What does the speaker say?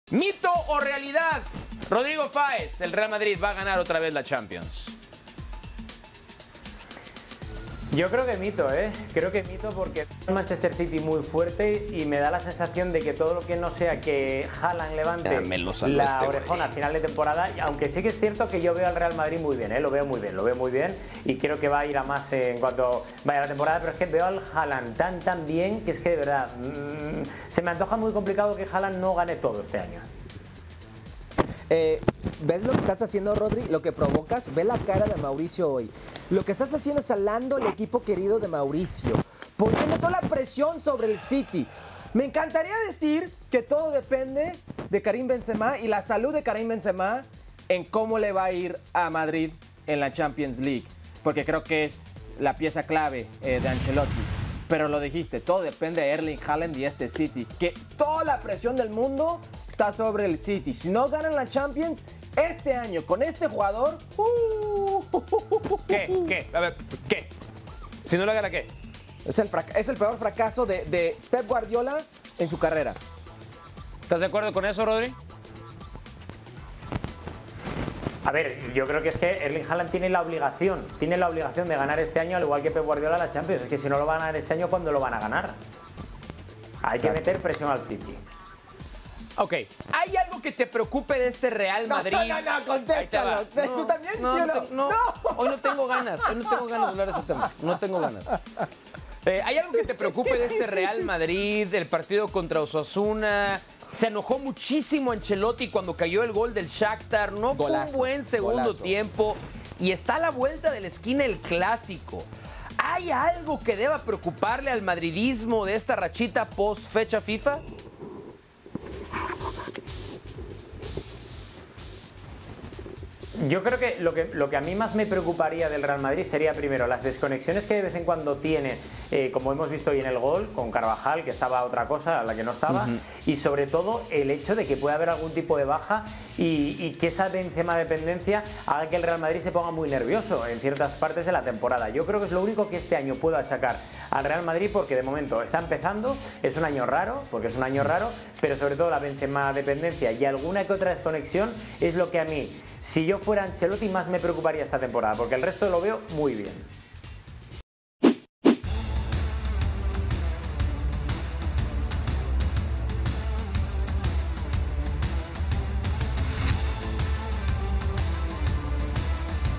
¿Mito o realidad? Rodrigo Fáez, el Real Madrid va a ganar otra vez la Champions. Yo creo que mito, ¿eh? Creo que mito porque el Manchester City muy fuerte y me da la sensación de que todo lo que no sea que Haaland levante la orejona a final de temporada, aunque sí que es cierto que yo veo al Real Madrid muy bien, ¿eh? Lo veo muy bien y creo que va a ir a más en cuanto vaya la temporada, pero es que veo al Haaland tan bien que es que de verdad se me antoja muy complicado que Haaland no gane todo este año. ¿Ves lo que estás haciendo, Rodri? Lo que provocas. Ve la cara de Mauricio hoy. Lo que estás haciendo es alando el equipo querido de Mauricio, poniendo toda la presión sobre el City. Me encantaría decir que todo depende de Karim Benzema y la salud de Karim Benzema en cómo le va a ir a Madrid en la Champions League, porque creo que es la pieza clave de Ancelotti. Pero lo dijiste, todo depende de Erling Haaland y este City, que toda la presión del mundo está sobre el City. Si no ganan la Champions este año con este jugador, ¿Qué? A ver, ¿qué? Si no lo gana, ¿qué? es el peor fracaso de Pep Guardiola en su carrera. ¿Estás de acuerdo con eso, Rodri? A ver, yo creo que es que Erling Haaland tiene la obligación de ganar este año, al igual que Pep Guardiola la Champions. Es que si no lo van a ganar este año, ¿cuándo lo van a ganar? Hay que meter presión al City. Ok, ¿hay algo que te preocupe de este Real Madrid? No, contéstalo. ¿Tú también? No, ¿sí o no, hoy no tengo ganas de hablar de ese tema. No tengo ganas. ¿Hay algo que te preocupe de este Real Madrid, del partido contra Osasuna? Se enojó muchísimo Ancelotti cuando cayó el gol del Shakhtar. No fue un buen segundo tiempo. Y está a la vuelta de la esquina el Clásico. ¿Hay algo que deba preocuparle al madridismo de esta rachita post fecha FIFA? Yo creo que lo que a mí más me preocuparía del Real Madrid sería primero las desconexiones que de vez en cuando tiene, como hemos visto hoy en el gol, con Carvajal, que estaba otra cosa, a la que no estaba, y sobre todo el hecho de que pueda haber algún tipo de baja y que esa Benzema dependencia haga que el Real Madrid se ponga muy nervioso en ciertas partes de la temporada. Yo creo que es lo único que este año puedo achacar al Real Madrid, porque de momento está empezando, es un año raro, pero sobre todo la Benzema dependencia y alguna que otra desconexión es lo que a mí, si yo fuera Ancelotti, más me preocuparía esta temporada, porque el resto lo veo muy bien.